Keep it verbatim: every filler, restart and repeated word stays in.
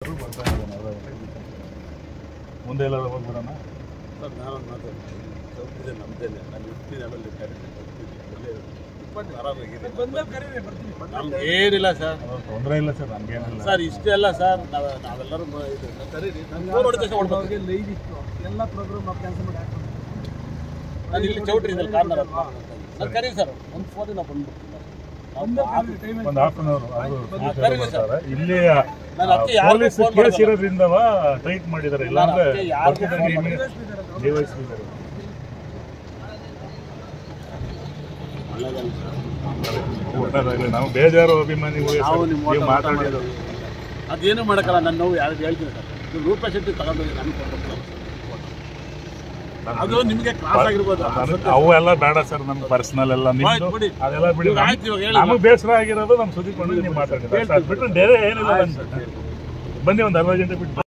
ಬರ್ತಾ ಇದ್ದಾನೆ ಮುಂದೆ ಎಲ್ಲ ಹೋಗ್ಬಿಡೋಣ ಸರ್ ನಾನು ಮಾತಾಡ್ತೀನಿ ಚೌಕಿದೆ ನಮ್ಮದೇನೆ ನಾನು ಇರ್ತೀನಿ ಆಮೇಲೆ ನಮ್ಗೆ ಏನಿಲ್ಲ ಸರ್ ತೊಂದರೆ ಇಲ್ಲ ಸರ್ ನಮ್ಗೇನಿಲ್ಲ ಸರ್ ಇಷ್ಟೇ ಅಲ್ಲ ಸರ್ ನಾವು ನಾವೆಲ್ಲರೂ ಕರೀರಿ ಎಲ್ಲ ಪ್ರೋಗ್ರಾಮ್ ಕ್ಯಾನ್ಸಲ್ ಮಾಡಿ ನಾನು ಇಲ್ಲಿ ಚೌಟ್ರಿ ಇದ್ದಲ್ಲಿ ಕಾರ್ನರ್ ನಾನು ಕರೀರಿ ಸರ್ ಒಂದು ಫೋನಿಗೆ ನಾವು ಬಂದ್ಬಿಡ್ತೀನಿ ಒಂದು ಹಾಫ್ ಅನ್ ಅವರ್ ಕರೀರಿ ಸರ್ ಇಲ್ಲಿ ನಾನು ಅದಕ್ಕೆ ಪೊಲೀಸ್ ಯಾರು ಕೇಸ್ ಇರೋದ್ರಿಂದವ ಟೈಟ್ ಮಾಡಿದ್ದಾರೆ ಇಲ್ಲ ಅಂದ್ರೆ ಒಳ್ಳೆದಾಗಲಿ ನಾವು ಬೇಜಾರು ಅಭಿಮಾನಿಗಳು ನಾವು ನಿಮ್ಮ ನೀವು ಮಾತಾಡಿದ್ರು ಅದೇನು ಮಾಡೋಕ್ಕಲ್ಲ ನನ್ನ ನೋವು ಯಾರು ಹೇಳ್ತೀನಿ ಸರ್ ನೀವು ನೂರು ಪರ್ಸೆಂಟ್ ತಗೊಂಡೋಗಿ ನನಗೆ ಕೊಡ್ಬೇಕು ಅದು ನಿಮಗೆ ಕ್ರಾಸ್ ಆಗಿರ್ಬೋದು ಅವು ಎಲ್ಲ ಬೇಡ ಸರ್ ನಮ್ಗೆ ಪರ್ಸನಲ್ ಎಲ್ಲ ನಿಮ್ದು ಬಿಡಿ. ಅದೆಲ್ಲ ಬಿಡಿ ಆಯ್ತು ಇವಾಗ ಹೇಳಿ ನಮಗೆ ಬೇಸರ ಆಗಿರೋದು ನಮ್ಮ ಸುದ್ದಿ ಕೊಂಡು ನೀವು ಮಾತಾಡಿದ್ರೆ ಬಿಟ್ಟರೆ ಬೇರೆ ಏನಿಲ್ಲ ಬನ್ನಿ ಒಂದು ಅರ್ಧ ಗಂಟೆ ಬಿಟ್ಟು